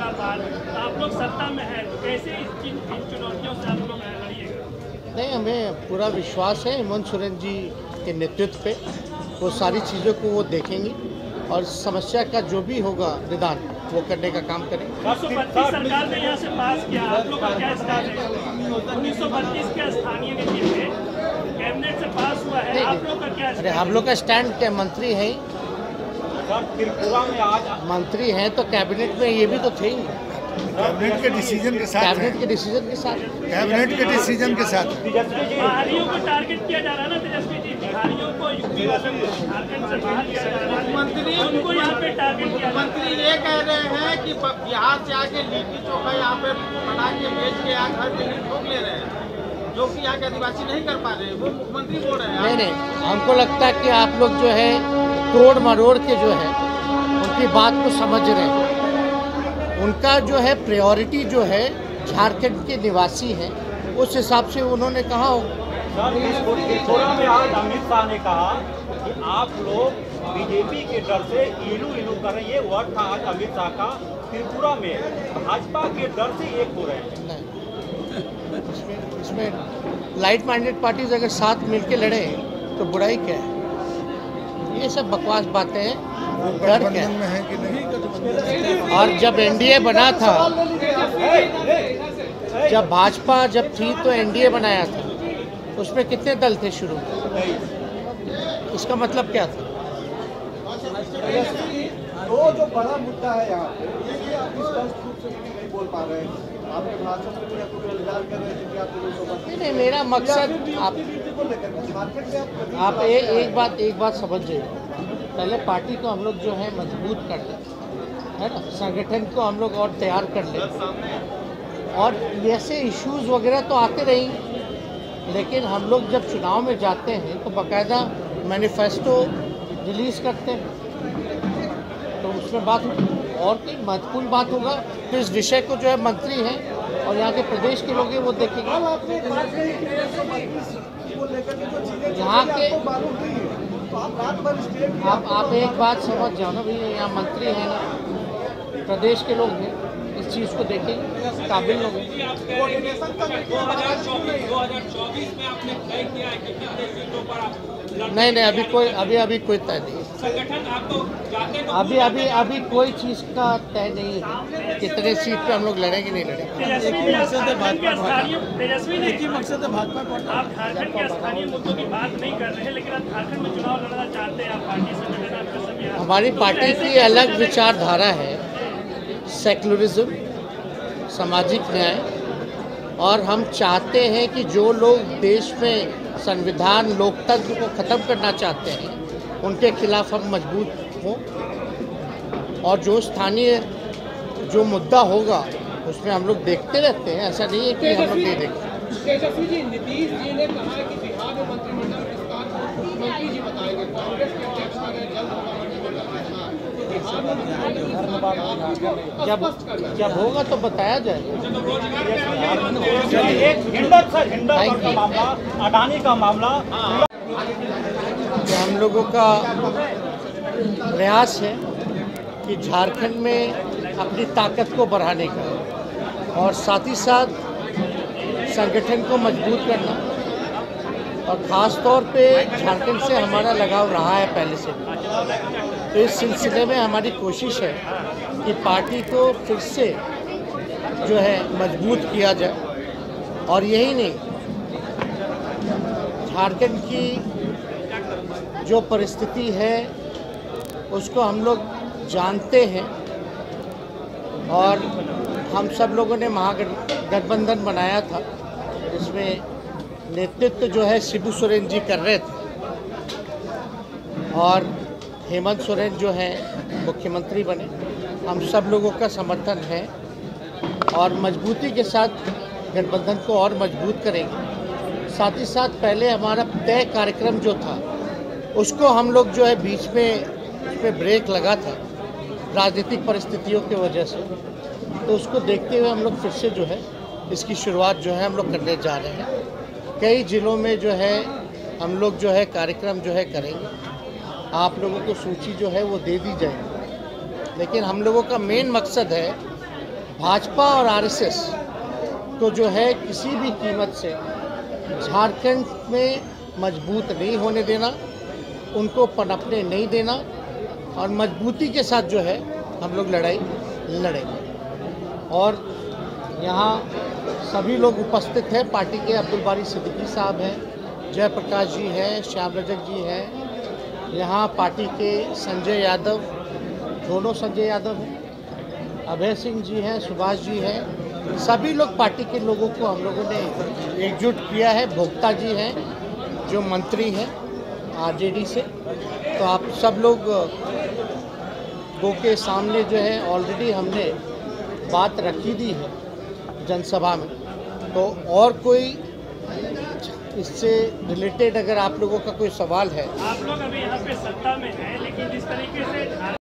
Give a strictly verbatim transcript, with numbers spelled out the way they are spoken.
साल बाद आप लोग सत्ता में हैं, तो कैसे इन इन चुनौतियों से आप लोग लड़िएगा? नहीं, हमें पूरा विश्वास है हेमंत सोरेन जी के नेतृत्व पे। वो सारी चीज़ों को वो देखेंगी और समस्या का जो भी होगा निदान वो करने का काम करेंगे। उन्नीस सौ बत्तीस सरकार ने यहाँ से पास किया, आप लोग का क्या स्टैंड है? उन्नीस सौ बत्तीस के स्थानीय नीति में कैबिनेट से पास हुआ है, आप लोग का क्या? अरे हम लोग का स्टैंड क्या, मंत्री हैं, त्रिपुरा में आज मंत्री हैं तो कैबिनेट में ये भी तो थे ही। कैबिनेट के डिसीजन के साथ कैबिनेट के डिसीजन के साथ कैबिनेट के डिसीजन के साथ बिहारियों को टारगेट किया जा रहा है ना तेजस्वी जी, बिहारियों को यूपी वालों को झारखंड से बाहर किया जा रहा है, मंत्री उनको यहाँ पे टारगेट किया जा रहा है। मंत्री ये कह रहे हैं कि बिहार से आके लिट्टी चोखा यहाँ पे बना के बेच के यहाँ घर पे ठोक ले रहे हैं, जो कि यहाँ के आदिवासी नहीं कर पा रहे, वो मुख्यमंत्री बोल रहे हैं। नहीं नहीं, हमको लगता है कि आप लोग जो है तोड़ मरोड़ के जो है उनकी बात को समझ रहे हैं। उनका जो है प्रायोरिटी जो है झारखंड के निवासी हैं, उस हिसाब से उन्होंने कहा हो। त्रिपुरा में आज अमित शाह ने कहा कि आप लोग बीजेपी के डर से इलू इलू कर रहे हैं, ये वर्ड था आज अमित शाह का। त्रिपुरा में भाजपा के डर से एक हो रहे हैं। नहीं, इसमें इसमें लाइट माइंडेड पार्टीज अगर साथ मिलके लड़े तो बुराई क्या है? ये सब बकवास बातें हैं। डर क्या में है कि नहीं? और जब एनडीए बना था, जब भाजपा जब थी तो एनडीए बनाया था, उसमें कितने दल थे शुरू में? इसका मतलब क्या था? वो जो बड़ा मुद्दा है यहाँ पे, ये आप स्पष्ट रूप से नहीं बोल पा रहे हैं। आपके भाषण में आपको इंतजार कर रहे थे कि आप नहीं नहीं, मेरा मकसद आप आप ए, एक बात एक बात समझ जाइए। पहले पार्टी को हम लोग जो है मजबूत कर लें, है ना, संगठन को हम लोग और तैयार कर लें, और ऐसे इश्यूज वगैरह तो आते रहेंगे, लेकिन हम लोग जब चुनाव में जाते हैं तो बाकायदा मैनिफेस्टो रिलीज़ करते हैं, तो उसमें बात और कोई महत्वपूर्ण बात होगा तो इस विषय को जो है मंत्री हैं और यहाँ के प्रदेश के लोग हैं वो देखेंगे। यहाँ के आप आप एक बात समझ जाओ ना भैया, यहाँ मंत्री हैं ना, प्रदेश के लोग हैं, इस चीज़ को देखेंगे, काबिल लोग हैं। नहीं नहीं, अभी कोई अभी अभी कोई तय नहीं, अभी अभी अभी कोई चीज़ का तय नहीं है कितने सीट पे हम लोग लड़ेंगे नहीं लड़ेंगे। तेजस्वी जी, आप झारखंड के स्थानीय तेजस्वी जी, मकसद है भाजपा को, आप झारखंड के स्थानीय मुद्दों की बात नहीं कर रहे हैं, लेकिन आप झारखंड में चुनाव लड़ना चाहते हैं, आप पार्टी संगठन आपका सभी। हमारी पार्टी की अलग विचारधारा है, सेक्युलरिज्म, सामाजिक न्याय, और हम चाहते हैं कि जो लोग देश में संविधान लोकतंत्र को ख़त्म करना चाहते हैं उनके खिलाफ हम मजबूत हों, और जो स्थानीय जो मुद्दा होगा उसमें हम लोग देखते रहते हैं, ऐसा नहीं है कि हम लोग नहीं देखते। तेजस्वी जी, नीतीश जी ने कहा है कि बिहार में मंत्रिमंडल विस्तार को मुख्यमंत्री जी बताएंगे, कांग्रेस के अध्यक्ष का जल्द होगा मंत्रिमंडल विस्तार, जब जब होगा तो बताया जाएगा। एक हिंडन सर हिंडन का मामला, अडानी का मामला, हम लोगों का प्रयास है कि झारखंड में अपनी ताकत को बढ़ाने का और साथ ही साथ संगठन को मजबूत करना, और ख़ास तौर पे झारखंड से हमारा लगाव रहा है पहले से भी, तो इस सिलसिले में हमारी कोशिश है कि पार्टी को फिर से जो है मजबूत किया जाए। और यही नहीं, झारखंड की जो परिस्थिति है उसको हम लोग जानते हैं, और हम सब लोगों ने महागठबंधन बनाया था, जिसमें नेतृत्व जो है शिबू सोरेन जी कर रहे थे, और हेमंत सोरेन जो है मुख्यमंत्री बने। हम सब लोगों का समर्थन है और मजबूती के साथ गठबंधन को और मजबूत करेंगे। साथ ही साथ पहले हमारा तय कार्यक्रम जो था उसको हम लोग जो है बीच में उसमें ब्रेक लगा था राजनीतिक परिस्थितियों की वजह से, तो उसको देखते हुए हम लोग फिर से जो है इसकी शुरुआत जो है हम लोग करने जा रहे हैं। कई ज़िलों में जो है हम लोग जो है कार्यक्रम जो है करेंगे, आप लोगों को सूची जो है वो दे दी जाएगी, लेकिन हम लोगों का मेन मकसद है भाजपा और आरएसएस तो जो है किसी भी कीमत से झारखंड में मजबूत नहीं होने देना, उनको पनपने नहीं देना और मजबूती के साथ जो है हम लोग लड़ाई लड़ेंगे। और यहाँ सभी लोग उपस्थित हैं। पार्टी के अब्दुल बारी सिद्दीकी साहब हैं, जयप्रकाश जी हैं, श्याम रजक जी हैं, यहाँ पार्टी के संजय यादव, दोनों संजय यादव हैं, अभय सिंह जी हैं, सुभाष जी हैं, सभी लोग पार्टी के लोगों को हम लोगों ने एकजुट किया है। भोक्ता जी हैं जो मंत्री हैं आरजेडी से। तो आप सब लोग गो के सामने जो है ऑलरेडी हमने बात रखी दी है जनसभा में। तो और कोई इससे रिलेटेड अगर आप लोगों का कोई सवाल है। आप लोग अभी यहाँ पे सत्ता में हैं, लेकिन जिस तरीके से